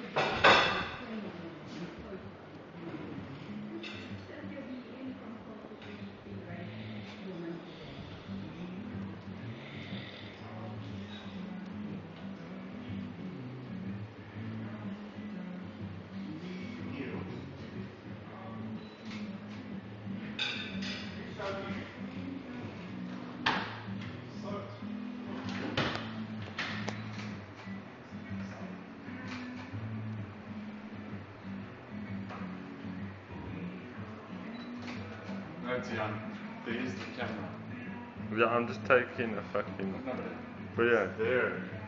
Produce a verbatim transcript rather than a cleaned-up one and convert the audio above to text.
No, Tian, there's the camera. Yeah, I'm just taking a fucking. No, But yeah. there.